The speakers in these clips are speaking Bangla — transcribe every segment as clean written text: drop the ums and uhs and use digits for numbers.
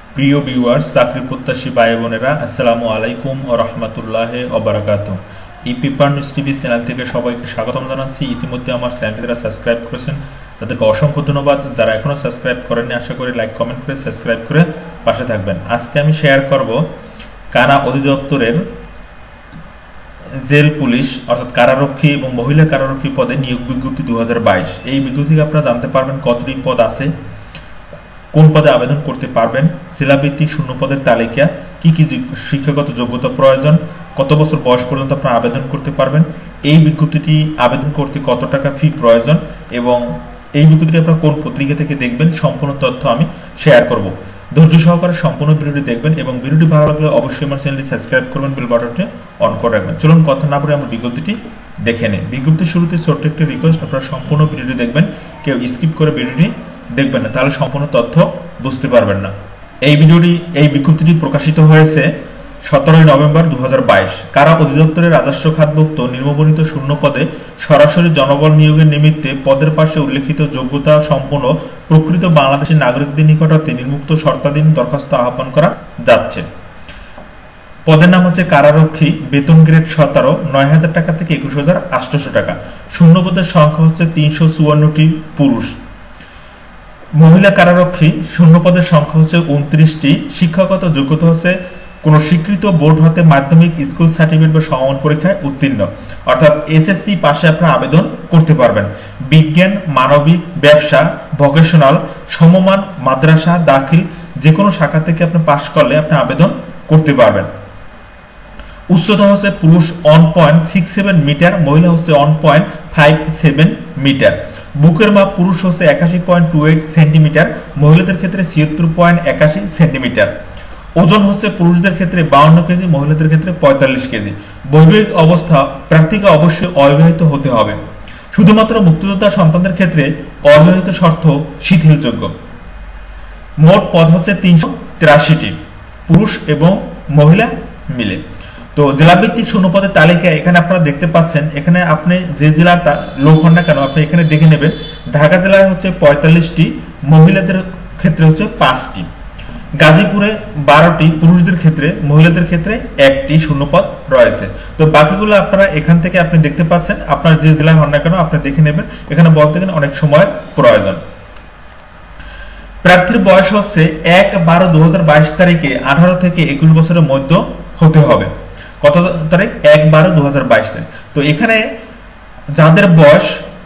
প্রিয় ভিউয়ার্স, চাকরি প্রত্যাশী ভাই বোনেরা, আসসালামু আলাইকুম ওয়া রাহমাতুল্লাহি ওয়া বারাকাতুহু। এই পেপার নিউজ টিভি চ্যানেল থেকে সবাইকে স্বাগতম জানাচ্ছি। ইতিমধ্যে আমার চ্যানেলটি যারা সাবস্ক্রাইব করেছেন তাদেরকে অসংখ্য ধন্যবাদ। যারা এখনও সাবস্ক্রাইব করেননি, আশা করি লাইক কমেন্ট করে সাবস্ক্রাইব করে পাশে থাকবেন। আজকে আমি শেয়ার করব কারা অধিদপ্তরের জেল পুলিশ অর্থাৎ কারারক্ষী এবং মহিলা কারারক্ষী পদে নিয়োগ বিজ্ঞপ্তি 2022। এই বিজ্ঞপ্তি থেকে আপনারা জানতে পারবেন কতটি পদ আছে, কোন পদে আবেদন করতে পারবেন, জেলাভিত্তিক শূন্য পদের তালিকা, কি কি শিক্ষাগত যোগ্যতা প্রয়োজন, কত বছর বয়স পর্যন্ত আপনারা আবেদন করতে পারবেন, এই বিজ্ঞপ্তিটি আবেদন করতে কত টাকা ফি প্রয়োজন এবং এই বিজ্ঞপ্তিটি আপনারা কোন পত্রিকা থেকে দেখবেন, সম্পূর্ণ তথ্য আমি শেয়ার করব। ধৈর্য সহকারে সম্পূর্ণ ভিডিওটি দেখবেন এবং ভিডিওটি ভালো লাগলে অবশ্যই আমার চ্যানেলটি সাবস্ক্রাইব করবেন, বেল বাটনটি অন করে রাখবেন। চলুন কথা না বলে আমরা বিজ্ঞপ্তিটি দেখে নিই। বিজ্ঞপ্তির শুরুতে ছোট্ট একটি রিকোয়েস্ট, আপনারা সম্পূর্ণ ভিডিওটি দেখবেন, কেউ স্কিপ করে ভিডিওটি দেখবেন না, তাহলে সম্পূর্ণ তথ্য বুঝতে পারবেন না। এই বিজ্ঞপ্তিটি প্রকাশিত হয়েছে 17 নভেম্বর 2022। কারা অধিদপ্তরের রাজস্ব খাতভুক্ত নিম্নবর্ণিত শূন্য পদে সরাসরি জনবল নিয়োগের নিমিত্তে পদের পাশে উল্লেখিত যোগ্যতা সম্পন্ন প্রকৃত বাংলাদেশী নাগরিকদের নিকট হতে নিম্নোক্ত শর্তাধীন দরখাস্ত আহ্বান করা যাচ্ছে। পদের নাম হচ্ছে কারারক্ষী, বেতন গ্রেড 17, 9,000 টাকা থেকে 21,800 টাকা। শূন্য পদের সংখ্যা হচ্ছে 354টি পুরুষ। মহিলা কারারক্ষী শূন্য পদের সংখ্যা হচ্ছে 29টি। শিক্ষাগত যোগ্যতা হচ্ছে কোন স্বীকৃত বোর্ড হতে মাধ্যমিক, স্কুল সার্টিফিকেট বা সমমান পরীক্ষায় উত্তীর্ণ, অর্থাৎ এসএসসি পাশে আপনারা আবেদন করতে পারবেন। বিজ্ঞান, মানবিক, ব্যবসা, ভোকেশনাল, সমমান, মাদ্রাসা, দাখিল যে কোনো শাখা থেকে আপনি পাশ করলে আপনি আবেদন করতে পারবেন। উচ্চতা হচ্ছে পুরুষ 1.67 মিটার, মহিলা হচ্ছে 1.57 মিটার। বুকের মাপ পুরুষ হচ্ছে 81.28 সেন্টিমিটার, মহিলাদের ক্ষেত্রে 76.81 সেন্টিমিটার। ওজন হচ্ছে পুরুষদের ক্ষেত্রে 52 কেজি, মহিলাদের ক্ষেত্রে 45 কেজি। বৈবাহিক অবস্থা প্রার্থীকে অবশ্যই অবিবাহিত হতে হবে। শুধুমাত্র মুক্তিযোদ্ধা সন্তানদের ক্ষেত্রে অবিবাহিত শর্ত শিথিলযোগ্য। মোট পদ হচ্ছে 383টি, পুরুষ এবং মহিলা মিলে। তো জেলাভিত্তিক শূন্য পদের তালিকা এখানে আপনারা দেখতে পাচ্ছেন। এখানে আপনি যে জেলার লোক হন না কেন আপনি এখানে দেখে নেবেন। ঢাকা জেলায় হচ্ছে 45টি, মহিলাদের ক্ষেত্রে হচ্ছে 5টি। গাজীপুরে 12টি, পুরুষদের ক্ষেত্রে, মহিলাদের ক্ষেত্রে 1টি শূন্যপদ রয়েছে। তো বাকিগুলো আপনারা এখান থেকে আপনি দেখতে পাচ্ছেন। আপনার যে জেলায় হন না কেন আপনি দেখে নেবেন। এখানে বলতে গেলে অনেক সময় প্রয়োজন। প্রার্থীর বয়স হচ্ছে 1/12/2022 তারিখে 18 থেকে 21 বছরের মধ্যে হতে হবে। কত তারিখ? 1/12/2022 তারিখ। তো এখানে যাদের বয়স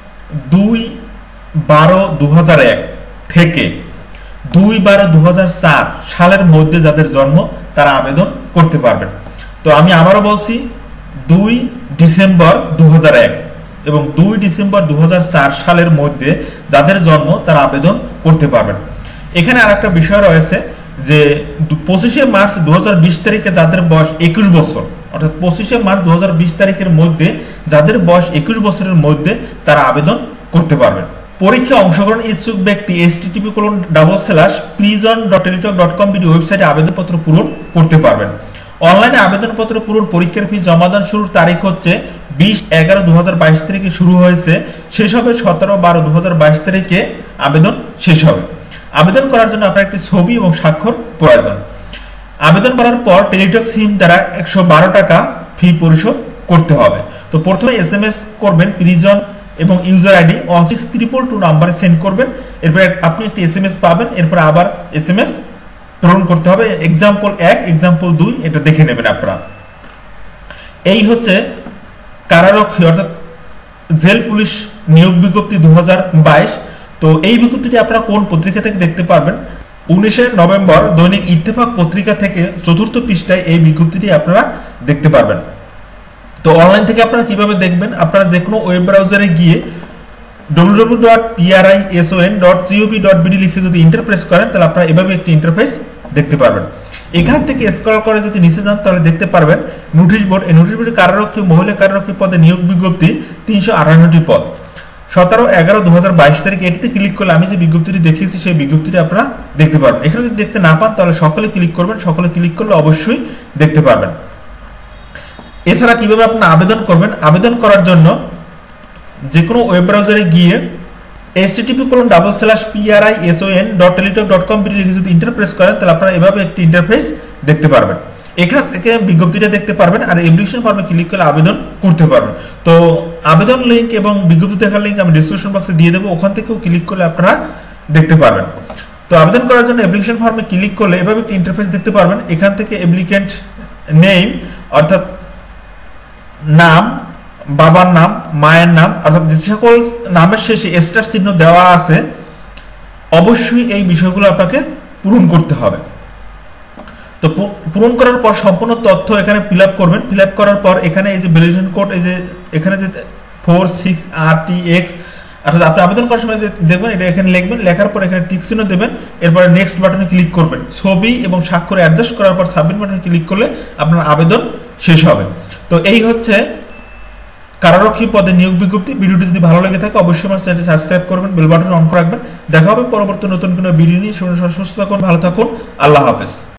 2/12/2001 থেকে 2/12/2004 সালের মধ্যে যাদের জন্ম তারা আবেদন করতে পারবেন। তো আমি আবারও বলছি, 2 ডিসেম্বর 2001 এবং 2 ডিসেম্বর 2004 সালের মধ্যে যাদের জন্ম তারা আবেদন করতে পারবেন। এখানে আরেকটা বিষয় রয়েছে যে 25 মার্চ 2020 তারিখে যাদের বয়স 21 বছর, অর্থাৎ 25 মার্চ 2020 তারিখের মধ্যে যাদের বয়স 21 বছরের মধ্যে তারা আবেদন করতে পারবেন। পরীক্ষায় অংশগ্রহণ ইচ্ছুক ব্যক্তি http://prison.teletalk.com ওয়েবসাইটে আবেদনপত্র পূরণ করতে পারবেন। অনলাইনে আবেদনপত্র পূরণ, পরীক্ষার ফি জমাদান শুরুর তারিখ হচ্ছে 20/11/2022 তারিখে শুরু হয়েছে, শেষ হবে 17/12/2022 তারিখে আবেদন শেষ হবে। আবেদন করার জন্য আপনার একটি ছবি এবং স্বাক্ষর প্রয়োজন। আবেদন করার পর টেলিটক সিম দ্বারা 112 টাকা ফি পরিশোধ করতে হবে। তো প্রথমে SMS করবেন প্রিজন এবং ইউজার আইডি 16322 নম্বরে সেন্ড করবেন। এরপরে আপনি একটি SMS পাবেন, এরপর আবার SMS পূরণ করতে হবে। एग्जांपल 1, एग्जांपल 2 এটা দেখে নেবেন আপনারা। এই হচ্ছে কারারক্ষী অর্থাৎ জেল পুলিশ নিয়োগ বিজ্ঞপ্তি 2022। তো এই বিজ্ঞপ্তিটি আপনারা কোন পত্রিকা থেকে দেখতে পারবেন? 19 নভেম্বর দৈনিক ইত্তেফাক পত্রিকা থেকে 4th পৃষ্ঠায় এই বিজ্ঞপ্তিটি আপনারা দেখতে পারবেন। তো অনলাইন থেকে আপনারা কিভাবে দেখবেন? আপনারা যে কোনো ওয়েব ব্রাউজারে গিয়ে www.prison.gov.bd লিখে যদি ইন্টারপ্রেস করেন তাহলে আপনারা এভাবে একটি ইন্টারফেস দেখতে পারবেন। এখান থেকে স্ক্রল করে যদি নিচে যান তাহলে দেখতে পারবেন নোটিশ বোর্ড। এই নোটিশ বোর্ডে কারারক্ষী, মহিলা কারারক্ষী পদে নিয়োগ বিজ্ঞপ্তি 358টি পদ। 17/11/2022 তারিখে এটিতে ক্লিক করলে আমি যে বিজ্ঞপ্তিটি দেখিয়েছি সেই বিজ্ঞপ্তিটি আপনারা দেখতে পারবেন। এখানে যদি দেখতে না পান তাহলে সকলে ক্লিক করবেন, সকলে ক্লিক করলে অবশ্যই দেখতে পারবেন। এছাড়া কিভাবে আপনারা আবেদন করবেন? আবেদন করার জন্য যে কোনো ওয়েব ব্রাউজারে গিয়ে http://prison.teletalk.com লিখে যদি ইন্টার প্রেস করেন তাহলে আপনারা এভাবে একটি ইন্টারফেস দেখতে পারবেন। এখান থেকে বিজ্ঞপ্তিটা দেখতে পারবেন আর অ্যাপ্লিকেশন ফর্মে ক্লিক করে আবেদন করতে পারবেন। তো আবেদন লিংক এবং বিজ্ঞপ্তি দেখার লিংক আমি ডেসক্রিপশন বক্সে দিয়ে দেবো, ওখান থেকেও ক্লিক করলে আপনারা দেখতে পারবেন। তো আবেদন করার জন্য অ্যাপ্লিকেশন ফর্মে ক্লিক করলে এভাবে একটি ইন্টারফেস দেখতে পারবেন। এখান থেকে অ্যাপ্লিক্যান্ট নেম অর্থাৎ নাম, বাবার নাম, মায়ের নাম অর্থাৎ যে সকল নামের শেষে স্টার চিহ্ন দেওয়া আছে অবশ্যই এই বিষয়গুলো আপনাকে পূরণ করতে হবে। তো পূরণ করার পর সম্পূর্ণ তথ্য এখানে ফিল আপ করবেন। ফিল আপ করার পর এখানে এই যে ভ্যালিডেশন কোড, এই যে এখানে যে 46RTX অর্থাৎ আপনি আবেদন করার সময় যে দেখবেন এটা এখানে লিখবেন, লেখার পর এখানে টিক চিহ্ন দেবেন, এরপরে নেক্সট বাটনে ক্লিক করবেন। ছবি এবং স্বাক্ষর অ্যাডজাস্ট করার পর সাবমিট বাটনে ক্লিক করলে আপনার আবেদন শেষ হবে। তো এই হচ্ছে কারারক্ষী পদে নিয়োগ বিজ্ঞপ্তি। ভিডিওটি যদি ভালো লেগে থাকে অবশ্যই আমার চ্যানেলটি সাবস্ক্রাইব করবেন, বেল বাটন অন করে রাখবেন। দেখা হবে পরবর্তী নতুন কোনো ভিডিও নিয়ে। সুস্থ থাকুন, ভালো থাকুন, আল্লাহ হাফেজ।